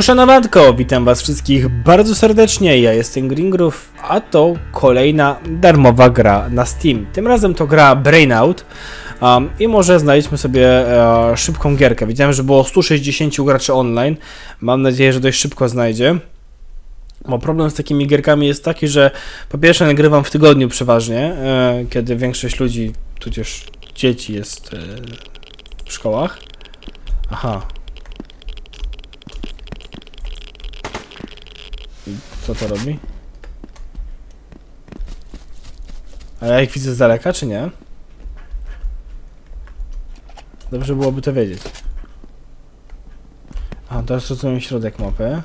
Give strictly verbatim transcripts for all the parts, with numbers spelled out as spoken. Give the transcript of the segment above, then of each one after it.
Uszanowanko, witam was wszystkich bardzo serdecznie, ja jestem Greengroove, a to kolejna darmowa gra na Steam. Tym razem to gra Brainout um, i może znajdźmy sobie e, szybką gierkę. Widziałem, że było stu sześćdziesięciu graczy online, mam nadzieję, że dość szybko znajdzie. Bo problem z takimi gierkami jest taki, że po pierwsze nagrywam w tygodniu przeważnie, e, kiedy większość ludzi, tudzież dzieci jest e, w szkołach. Aha. Co to robi? A ja ich widzę z daleka, czy nie? Dobrze byłoby to wiedzieć. A, teraz rozumiem środek mapy.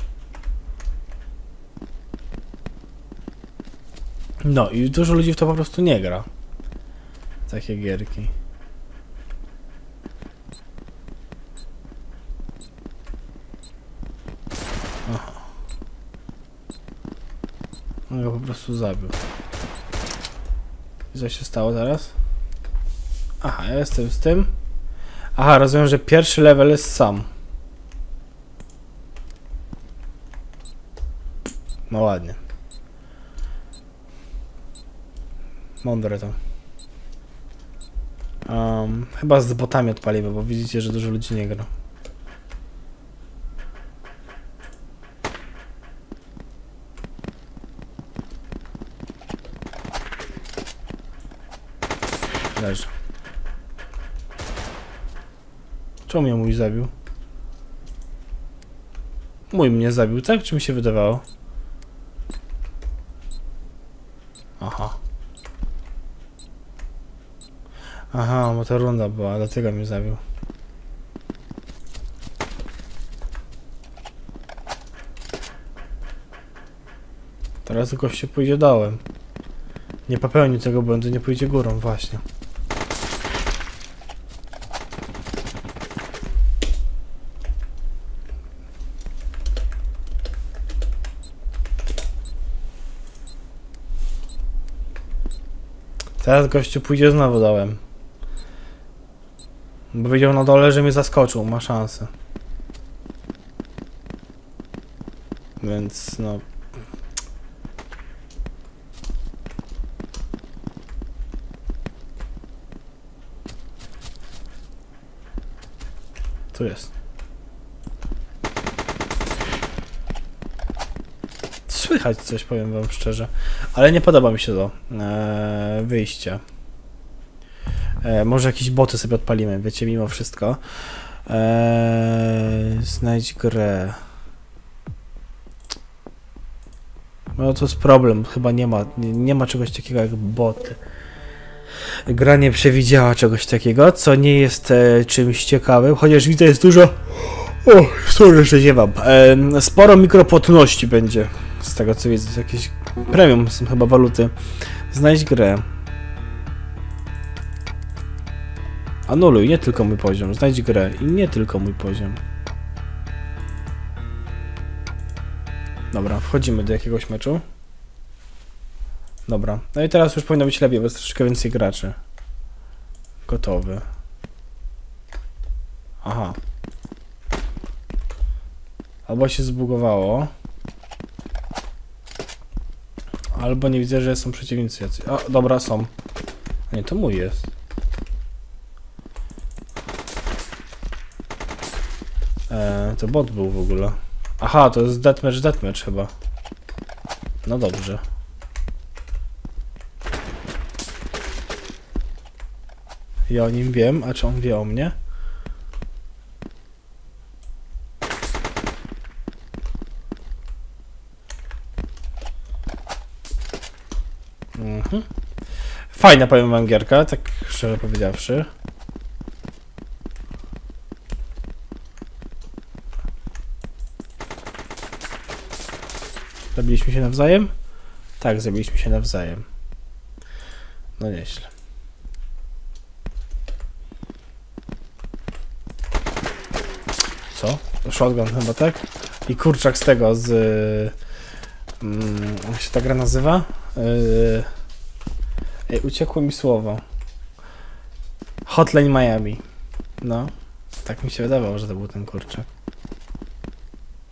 No i dużo ludzi w to po prostu nie gra. Takie gierki. Aha. On go po prostu zabił. I co się stało teraz? Aha, ja jestem z tym. Aha, rozumiem, że pierwszy level jest sam. No ładnie. Mądre to. Um, chyba z botami odpalimy, bo widzicie, że dużo ludzi nie gra. Leży. Czemu mnie mój zabił? Mój mnie zabił, tak? Czy mi się wydawało? Aha. Aha, bo ta runda była, dlatego mnie zabił. Teraz gościu pójdzie dołem. Nie popełni tego błędu, nie pójdzie górą, właśnie. Teraz gościu pójdzie znowu dołem. Bo widział na dole, że mnie zaskoczył, ma szansę. Więc no... Tu jest. Słychać coś, powiem wam szczerze. Ale nie podoba mi się to eee, wyjście. Eee, może jakieś boty sobie odpalimy, wiecie, mimo wszystko. Eee, znajdź grę. No to jest problem, chyba nie ma, nie, nie ma czegoś takiego jak boty. Gra nie przewidziała czegoś takiego, co nie jest e, czymś ciekawym, chociaż widzę jest dużo... O, sorry, że ziewam. E, sporo mikropłatności będzie, z tego co widzę, jakieś premium są chyba waluty. Znajdź grę. Anuluj, nie tylko mój poziom, znajdź grę i nie tylko mój poziom. Dobra, wchodzimy do jakiegoś meczu. Dobra, no i teraz już powinno być lepiej, bo jest troszeczkę więcej graczy. Gotowy. Aha. Albo się zbugowało. Albo nie widzę, że są przeciwnicy jacyś. O, dobra, są. A nie, to mój jest. Eee, to bot był w ogóle. Aha, to jest deathmatch, deathmatch chyba. No dobrze. Ja o nim wiem, a czy on wie o mnie? Mhm. Fajna, powiem wam, gierka, tak szczerze powiedziawszy. Zabiliśmy się nawzajem? Tak, zabiliśmy się nawzajem. No nieźle. Co? Shotgun chyba, tak? I kurczak z tego, z... Mm, jak się ta gra nazywa? Yy, ej, uciekło mi słowo. Hotline Miami. No, tak mi się wydawało, że to był ten kurczak.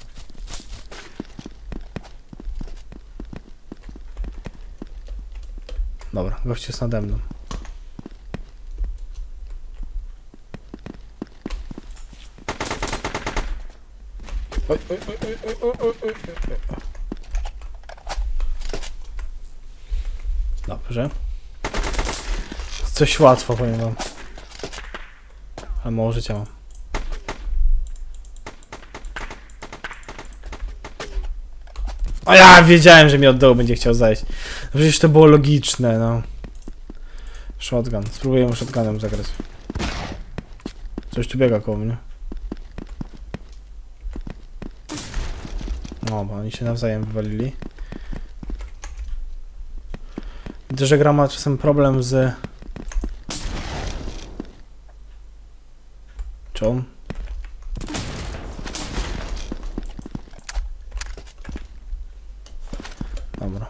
Dobra, gość jest nade mną. Oj, oj, oj, oj, oj, oj, oj, oj. Dobrze. Coś łatwo, powiem wam. Ale mało życia mam. O ja wiedziałem, że mi od dołu będzie chciał zajść. No przecież to było logiczne, no. Shotgun. Spróbuję shotgunem zagrać. Coś tu biega koło mnie. No, bo oni się nawzajem wywalili. Widzę, że gra ma czasem problem z... Czą? Dobra.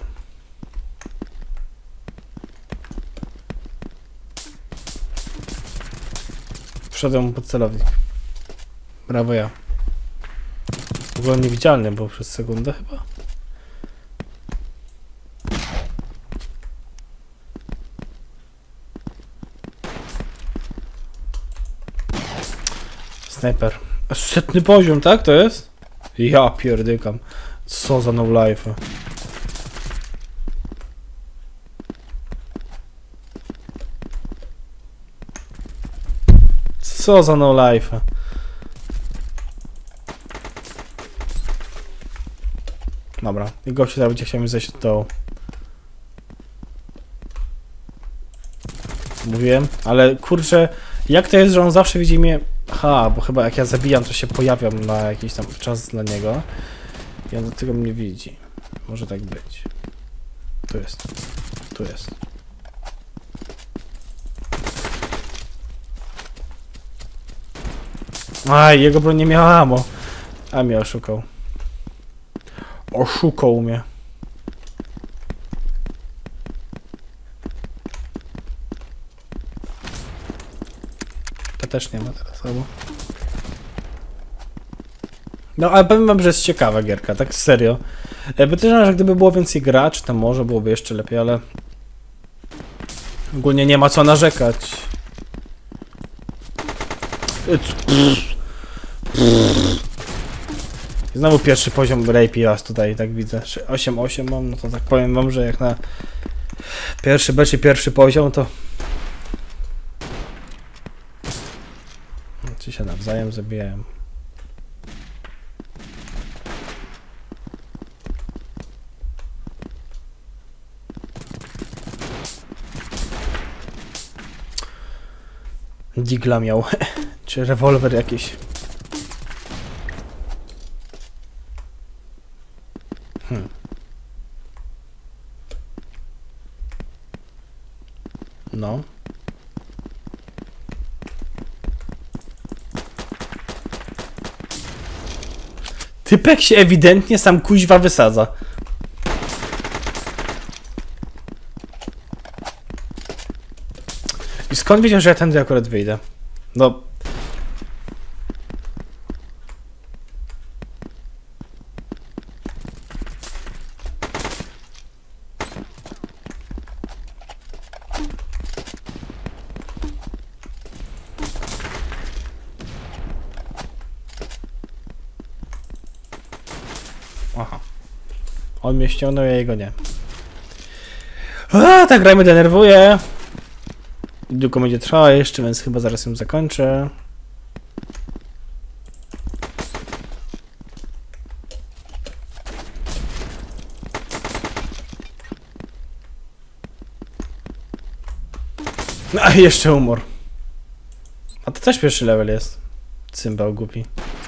Wszedłem mu pod celownik. Brawo ja. W ogóle niewidzialny był przez sekundę chyba. Snajper. Setny poziom, tak to jest? Ja pierdykam. Co za no life. Co za no life. Dobra, i gościu teraz będzie chciał mi zejść do dołu. Mówiłem, ale kurczę, jak to jest, że on zawsze widzi mnie... Aha, bo chyba jak ja zabijam, to się pojawiam na jakiś tam czas dla niego. I on do tego mnie widzi. Może tak być. Tu jest. Tu jest. Aj, jego broń nie miała ammo. A mnie oszukał. Oszukał mnie. To też nie ma teraz albo. No ale powiem wam, że jest ciekawa gierka, tak serio. Bo też, że gdyby było więcej graczy, to może byłoby jeszcze lepiej, ale... Ogólnie nie ma co narzekać. Znowu pierwszy poziom rape aż tutaj, tak widzę. osiem osiem mam, no to tak powiem wam, że jak na pierwszy B czy pierwszy poziom, to... Ci się nawzajem zabijają. Digla miał. Czy rewolwer jakiś. Hmm. No. Typek się ewidentnie sam kuźwa wysadza. I skąd wiedział, że ja tędy akurat wyjdę? No... Aha. On mnie ściągnął, ja jego nie. A, ta gra mnie denerwuje. Długo będzie trwała jeszcze, więc chyba zaraz ją zakończę. No, a jeszcze humor. A to też pierwszy level jest. Cymbał głupi.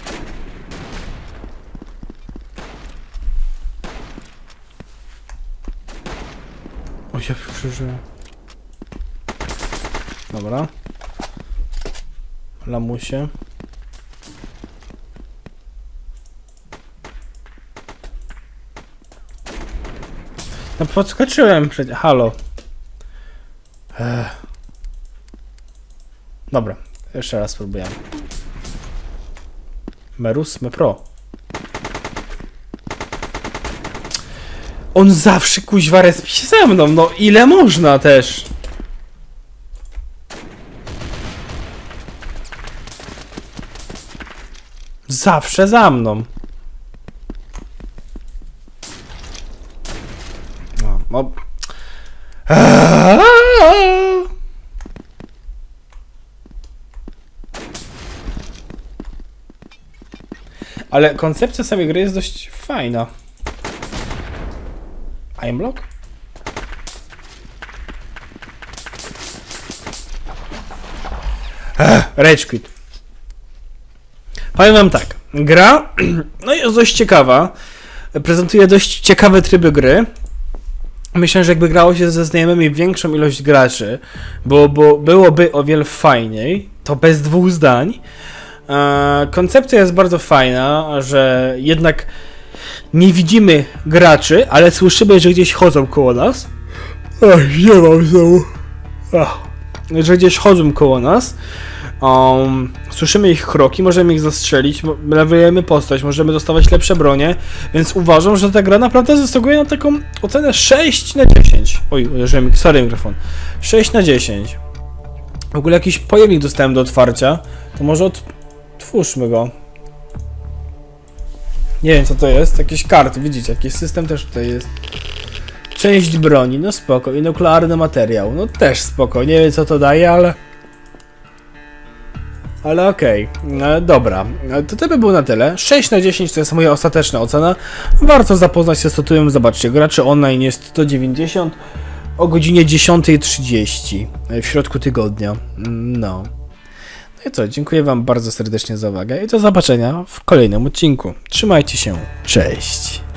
O, ja przeżyłem. Dobra. Lamusie. No podskoczyłem przecież. Halo. Ech. Dobra. Jeszcze raz spróbujemy. Merus, me pro. On zawsze kuźwa respi się ze mną, no ile można też? Zawsze za mną. No, no. Ale koncepcja samej gry jest dość fajna. Aimblock? Rage quit. Powiem wam tak, gra no jest dość ciekawa, prezentuje dość ciekawe tryby gry. Myślę, że jakby grało się ze znajomymi większą ilość graczy, bo, bo byłoby o wiele fajniej, to bez dwóch zdań. E, koncepcja jest bardzo fajna, że jednak nie widzimy graczy, ale słyszymy, że gdzieś chodzą koło nas. Ach, nie mam znowu. Ach, że gdzieś chodzą koło nas. Um, słyszymy ich kroki, możemy ich zastrzelić, levelujemy postać, możemy dostawać lepsze bronie, więc uważam, że ta gra naprawdę zasługuje na taką ocenę sześć na dziesięć. Oj, uderzyłem, sorry mikrofon. sześć na dziesięć. W ogóle jakiś pojemnik dostałem do otwarcia, to może otwórzmy go. Nie wiem co to jest, jakieś karty, widzicie, jakiś system też tutaj jest. Część broni, no spoko, i nuklearny materiał, no też spoko, nie wiem co to daje, ale... Ale okej, okay. No, dobra, to to by było na tyle. sześć na dziesięć to jest moja ostateczna ocena. Warto zapoznać się z tytułem, zobaczcie, graczy online jest sto dziewięćdziesiąt o godzinie dziesiąta trzydzieści w środku tygodnia. No. No i co, dziękuję wam bardzo serdecznie za uwagę i do zobaczenia w kolejnym odcinku. Trzymajcie się, cześć!